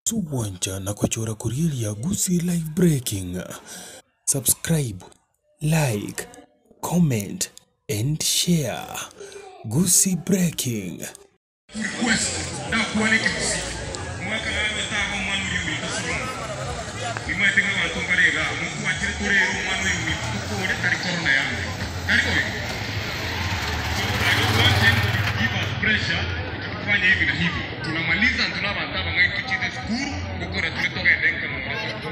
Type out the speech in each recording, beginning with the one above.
Suwanja na kuchora kurieli ya Gusii Live Breaking. Subscribe, like, comment and share. Gusii Breaking. Request na kualika msi mwaka nataka mwana yumi kusurumu imetenga watu karega mkuu achirikure mwana yumi tukore kari corona yangu kari koi so I don't want them to give us pressure tukifanya hivi na hivi tunamaliza tunabantaba ngai tuchite skuru kokora tulitoka edenka na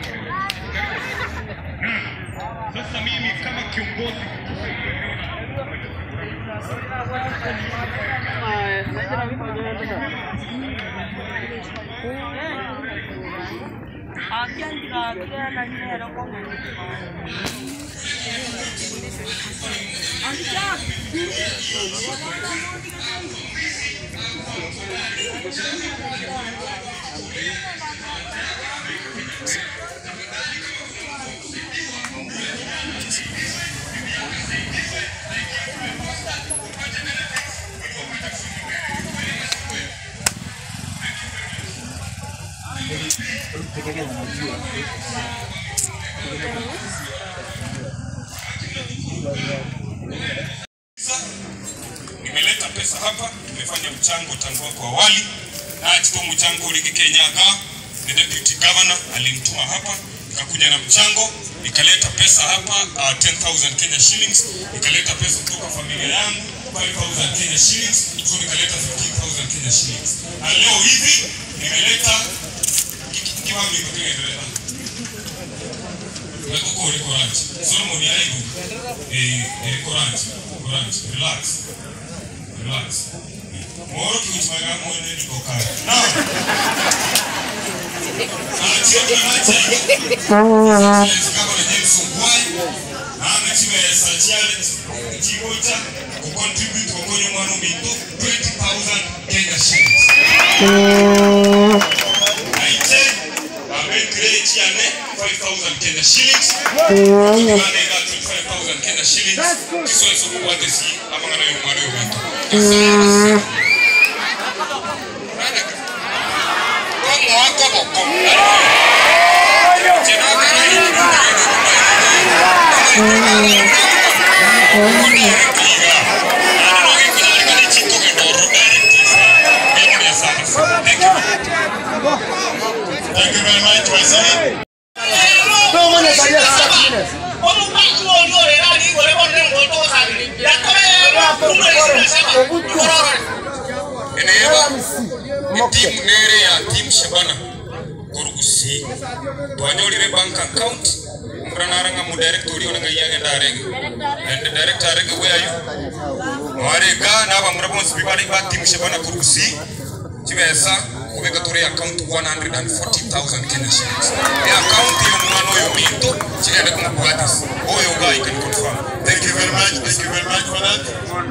sasa mimi kama kiongozi nimeleta pesa hapa, tumefanya mchango tangu kwa awali na achukua mchango uliki Kenyaga, the deputy governor alimtuma hapa, nikakuja na mchango, nikaleta pesa hapa 10,000 Kenya shillings, nikaleta pesa kutoka familia yangu 5,000 Kenya shillings, so nikaleta 15,000 Kenya shillings. Na leo hivi nimeleta kiwango kile Koko Courage. Solomon Yaigu. Courage. Relax. Moro kiuchmaga mwene niko kaya. Now. Chioto nacha. Kama na James Ongwai. Na chiba ya Sachiale. Chigocha. Kucontribute kwa kwenye mwano mito. 20,000 Kenya shillings. Aiche. Abenkirechi ane. 5,000 Kenya shillings. 25,000 Kenya shillings. Kiso eso kuwate si amanga na yumare uwito. Komo wako boko. Thank you very much, President. Timu nere ya Team Shabana Gusii tuanyolire bank account mranaranga mu directory onanga yagenda arege and the director arege where are you warega na bamurabonse bibali ba Team Shabana Gusii chibesa kubeka tore account 140,000 Kenya shillings the account yo mwana yo minto chigende kumbuatis oyo guy can confirm. Thank you very much for that.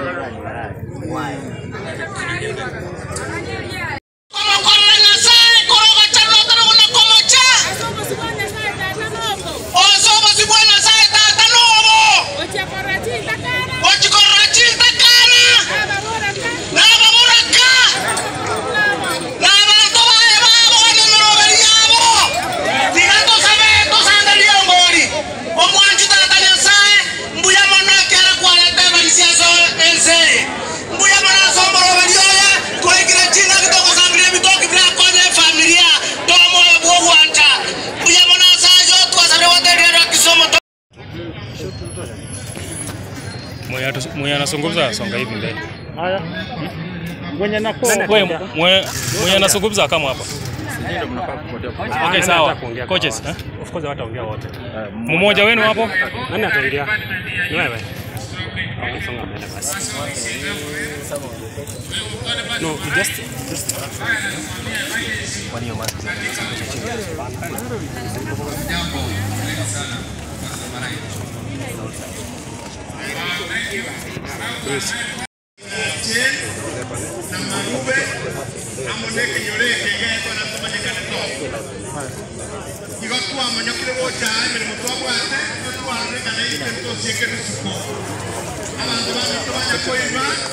Mwenye anazungumza songa hivi mbele. Haya. Mwenye anazungumza kama hapa. Ndio mnafaa kupotea. Okay, sawa. Coaches, Of course wataongea wote. Mmoja wenu hapo? Nani ataongea? Ni wewe. Songa mbele basi. No, just one your mask. Please.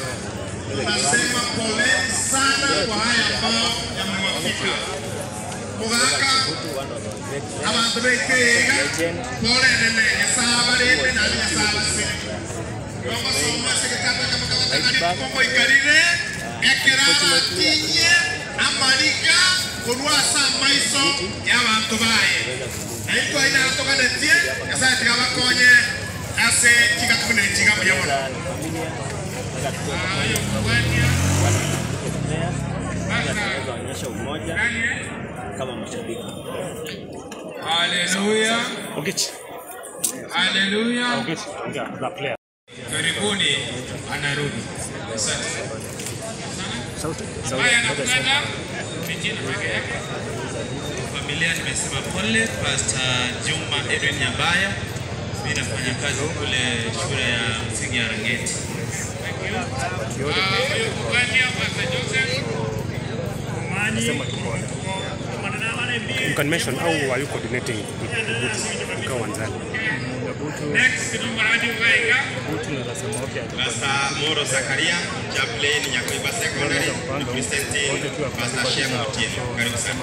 Tunasema pole sana kwa haya ambao yamewafika. Mugaka abantu betega pole nene saba rete na saba se Roma soma se kata kama kama kombo ikarire ekeraba tinye amarika kunwa sa maiso ya bantu bae aiko ina toka netie asa tikaba konye ase kikakumene chiga mjona ayo mwania kuonyesha umoja kama mashabiki. Haleluya. Haleluya. Karibuni anarudi. Asante. Familia nimesema pole. Pastor Juma Edwin Nyambaya. Mimi nafanya kazi kule shule ya msingi ya Rangeti. You can mention how are you coordinating with Uwanjani? Pastor Moro Zakaria, chaplain Nyakuiba Secondary, representing Pastor Shemu Otieno. Karibu sana.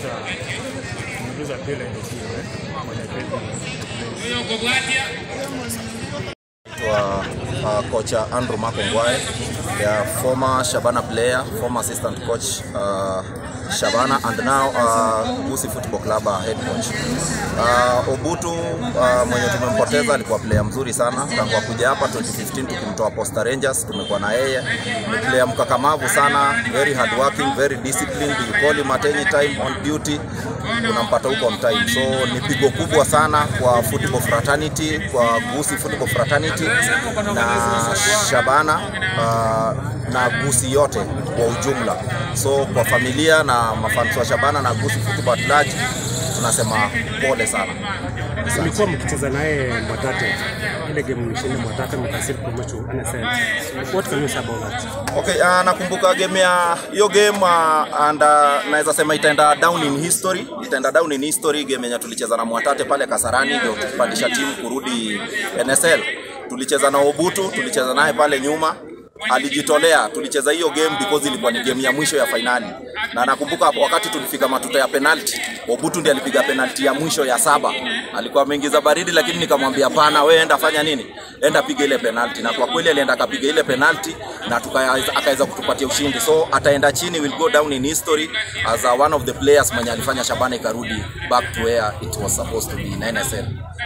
Coach Andrew Makongwae, the former Shabana player, former assistant coach Shabana, and now Gusii Football Club head coach. Obutu mwenye tumempoteza alikuwa player mzuri sana tangu akuja hapa 2015 tukimtoa Posta Rangers. Tumekuwa na yeye, ni player mkakamavu sana, very hard working, very disciplined. You call him at any time on duty, unampata huko on time. So ni pigo kubwa sana kwa football fraternity, kwa Gusii Football Fraternity na Shabana na Gusii yote kwa ujumla. So kwa familia na mafans wa Shabana na Gusii Football Club tunasema pole sana. Mlikuwa mkicheza naye Mwatate, ile game mlishinda Mwatate mkasiri promote NSL. What can you say about that? Okay, nakumbuka game ya hiyo game and naweza sema itaenda down in history. Itaenda down in history game yenye tulicheza na Mwatate pale Kasarani ndio tupandisha timu kurudi NSL. Tulicheza na Obutu, tulicheza naye pale nyuma. Alijitolea, tulicheza hiyo game because ilikuwa ni game ya mwisho ya finali. Na nakumbuka wakati tulifika matuta ya penalty, Obutu ndiye alipiga penalty ya mwisho ya 7. Alikuwa ameingiza baridi lakini nikamwambia hapana, wewe enda fanya nini? Enda piga ile penalty. Na kwa kweli alienda akapiga ile penalty na akaweza kutupatia ushindi. So ataenda chini, will go down in history as one of the players mwenye alifanya Shabana ikarudi back to where it was supposed to be in NSL.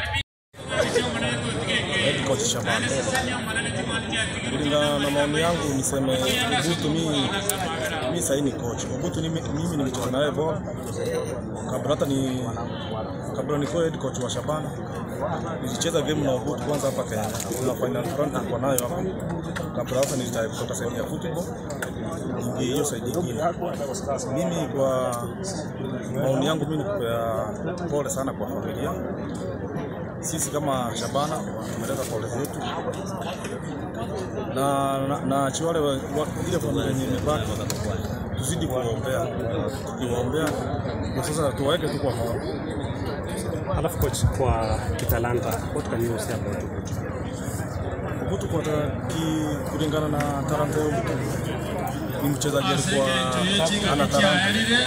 Head coach Shabana. Kulingana na maoni yangu niseme Obutu mimi sasa ni coach. Obutu mimi nimecheza naye ball. Kabla niko head coach wa Shabana. Nilicheza game na Obutu kwanza hapa Kenya. Kuna final front kwa nayo hapa. Kabla hapa nilitaka side ya football. Hiyo side nyingine. Mimi kwa maoni yangu mimi nikupea pole sana kwa familia. Sisi kama Shabana tumeleta pole zetu na chiwale ile familia yenye imebaki tuzidi kuombea, tukiwaombea na sasa tuwaeke tu kwa moyo. Alafu coach, kwa kitalanta, what can you say about Obutu? Obutu kwa kulingana na talanta ya Obutu ni mchezaji alikuwa ana talanta.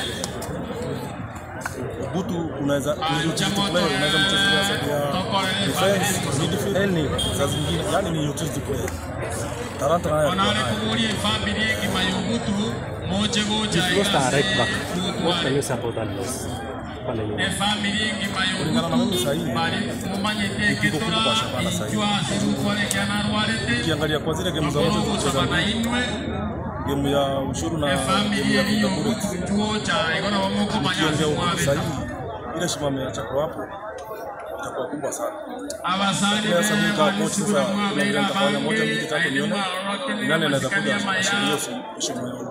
Obutu unaweza player, unaweza mchezea sababu ya defense, midfield, saa zingine yani ni utility player. Talanta nayo. He lost a right back. What can you say about that loss? Kulingana na mimi sahihi, kitu kubwa kwa Shabana sahihi. Ukiangalia kwa zile game za wote tulicheza, game ya Ushuru na game ya Vindabure, ukiongea Obutu sahihi, ile shima ameacha kwa hapo itakuwa kubwa sana. Kwa sababu kwa coach sasa tunaanza kufanya moja mbili tatu nione nani anaweza kuja hiyo shima hiyo.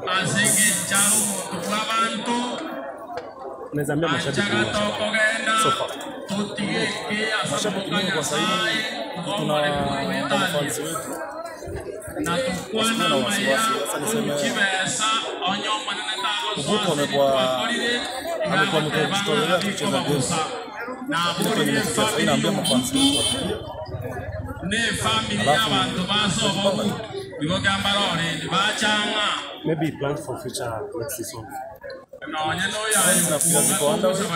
Nazambia mashabiki so far. Mashabiki wengi kwa sasa hivi tuna fans wetu na tukuna na wasiwasi. Sasa niseme Obutu amekuwa mtotolea kucheza game. Lakini nimefika inaambia mafans wetu ne family y'abantu basohoka bigogamba lore bachanga maybe plans for future next season. Nafikiri ziko under way.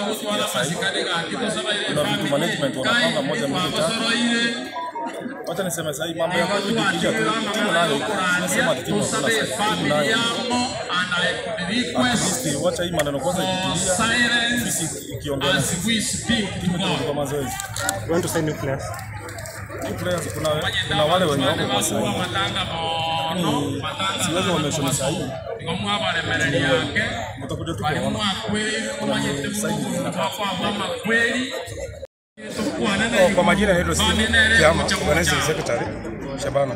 Kuna vitu management wanapanga moja mbili tatu. Wacha niseme sasa mambo ya kujipigia tu. Timu nayo nasema timu nayo. Wacha hii maneno kwanza ikitulia. Sisi ikiongea timu kwa mazoezi. You want to sign new players? New players kuna wale wenye wako kwa sahihi. Lakini siwezi wameshona sahihi. Mtakuja tu kuona. Kwa majina naitwa Steve Kiama, Organizing Secretary Shabana.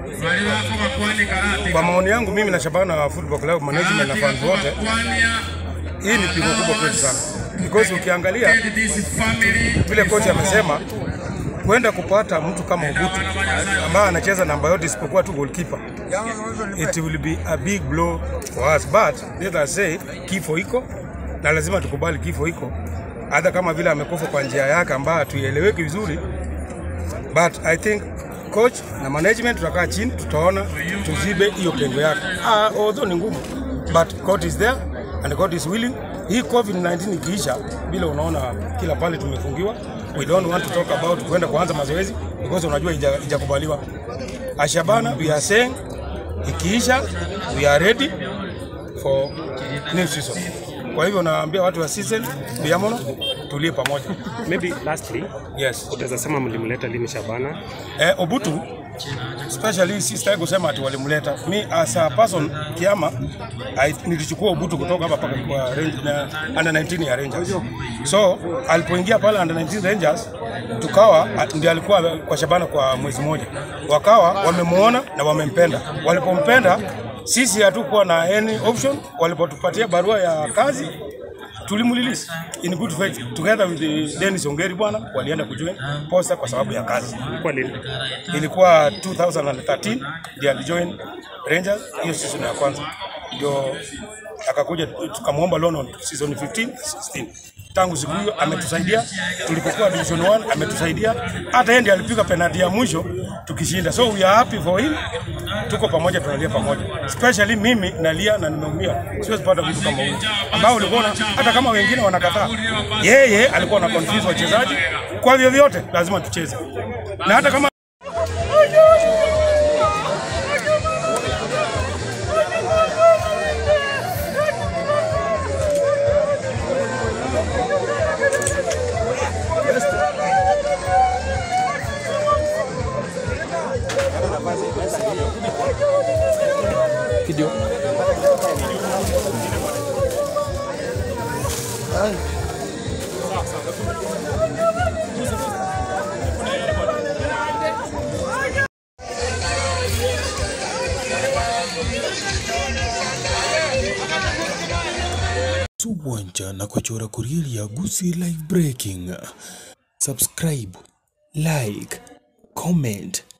Kwa maoni yangu mimi na Shabana Football Club management na fans wote, hii ni pigo kubwa kwetu sana. Because ukiangalia vile kocha amesema kwenda kupata mtu kama Obutu ambaye anacheza namba yote isipokuwa tu goalkeeper, it will be a big blow for us, but let us say kifo iko na lazima tukubali kifo iko, hata kama vile amekufa kwa njia yake ambayo tuieleweki vizuri, but I think coach na management tutakaa chini tutaona tuzibe hiyo pengo yake. Although ni ngumu, but God is there and God is willing. Hii COVID-19 ikiisha, bila unaona kila pale tumefungiwa, we don't want to talk about kwenda kuanza mazoezi because unajua ijakubaliwa. Shabana, we are saying ikiisha we are ready for new season. Kwa hivyo naambia watu wa season biamono tulie pamoja. Maybe lastly, yes, utaweza sema mlimleta lini Shabana? Obutu especially sister kusema ati walimleta. Me as a person Kiama, nilichukua Obutu kutoka hapa paka kwa under 19 ya Rangers. So alipoingia pale under 19 Rangers, tukawa ndiye alikuwa kwa Shabana kwa mwezi mmoja. Wakawa wamemuona na wamempenda. Walipompenda sisi hatukuwa na any option. Walipotupatia barua ya kazi tulimulilisi in good faith together with Dennis Ongeri bwana, walienda kujoin Posta kwa sababu ya kazi. Ilikuwa 2013 ndio alijoin Rangers, hiyo season ya kwanza. Ndio akakuja tukamwomba loan on season 15 16. Tangu siku hiyo ametusaidia, tulipokuwa division 1 ametusaidia, hata yeye ndiye alipiga penalty ya mwisho tukishinda. So we are happy for him. Tuko pamoja, tunalia pamoja. Especially mimi nalia na nimeumia. Siwezi pata mtu kama huyo ambao ulikuwa hata kama wengine wanakataa, yeye alikuwa na confuse wachezaji. Kwa hivyo vyote lazima tucheze, na hata kama video. Suwanja na kuchora kurieli ya Gusii Live Breaking. Subscribe, like, comment